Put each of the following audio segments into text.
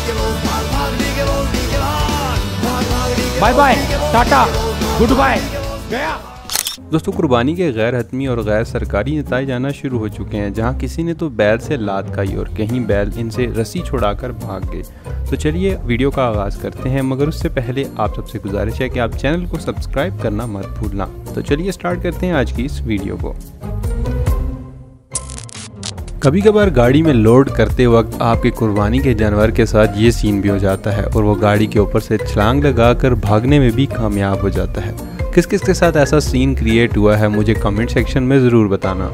Bye bye, tata, good bye, गया। दोस्तों, कुर्बानी के गैर हतमी और गैर सरकारी नताइज आना शुरू हो चुके हैं, जहां किसी ने तो बैल से लात खाई और कहीं बैल इनसे रस्सी छुड़ाकर भाग गए। तो चलिए वीडियो का आगाज़ करते हैं, मगर उससे पहले आप सबसे गुजारिश है कि आप चैनल को सब्सक्राइब करना मत भूलना। तो चलिए स्टार्ट करते हैं आज की इस वीडियो को। कभी कभार गाड़ी में लोड करते वक्त आपके कुर्बानी के जानवर के साथ ये सीन भी हो जाता है और वो गाड़ी के ऊपर से छलांग लगाकर भागने में भी कामयाब हो जाता है। किस किस के साथ ऐसा सीन क्रिएट हुआ है मुझे कमेंट सेक्शन में ज़रूर बताना।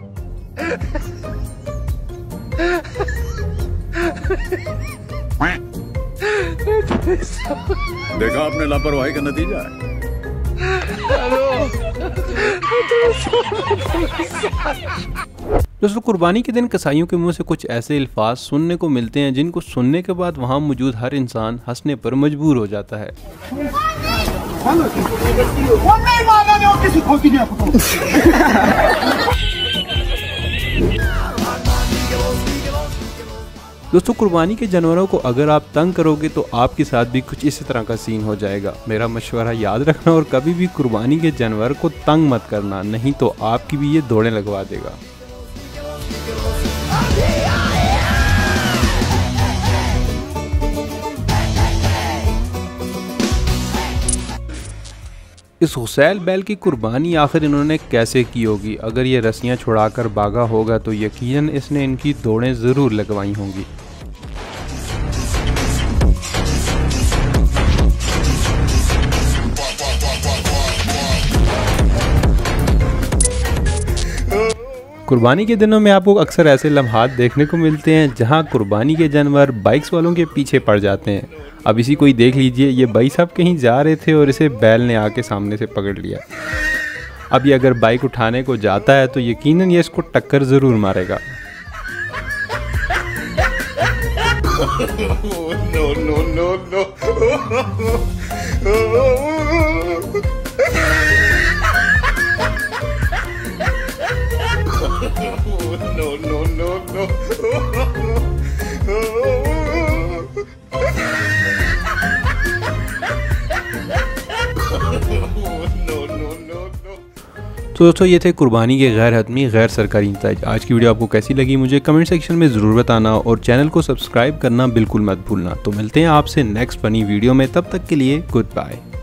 देखा आपने लापरवाही का नतीजा है। दोस्तों, कुर्बानी के दिन कसाईयों के मुंह से कुछ ऐसे अल्फाज सुनने को मिलते हैं जिनको सुनने के बाद वहां मौजूद हर इंसान हंसने पर मजबूर हो जाता है। दोस्तों, कुर्बानी के जानवरों को अगर आप तंग करोगे तो आपके साथ भी कुछ इसी तरह का सीन हो जाएगा। मेरा मशवरा याद रखना और कभी भी कुर्बानी के जानवर को तंग मत करना, नहीं तो आपकी भी ये दौड़ें लगवा देगा। इस हुसैल बैल की कुर्बानी आखिर इन्होंने कैसे की होगी? अगर ये रस्सियां छुड़ाकर भागा होगा तो यकीनन इसने इनकी दौड़ें ज़रूर लगवाई होंगी। कुर्बानी के दिनों में आपको अक्सर ऐसे लम्हात देखने को मिलते हैं जहां कुर्बानी के जानवर बाइक्स वालों के पीछे पड़ जाते हैं। अब इसी कोई देख लीजिए, ये भाई साहब कहीं जा रहे थे और इसे बैल ने आके सामने से पकड़ लिया। अब ये अगर बाइक उठाने को जाता है तो यकीनन ये इसको टक्कर ज़रूर मारेगा। No, no, no, no. No, no, no, no. तो दोस्तों, ये थे कुर्बानी के गैर हतमी गैर सरकारी नताइज। आज की वीडियो आपको कैसी लगी मुझे कमेंट सेक्शन में ज़रूर बताना और चैनल को सब्सक्राइब करना बिल्कुल मत भूलना। तो मिलते हैं आपसे नेक्स्ट फनी वीडियो में, तब तक के लिए गुड बाय।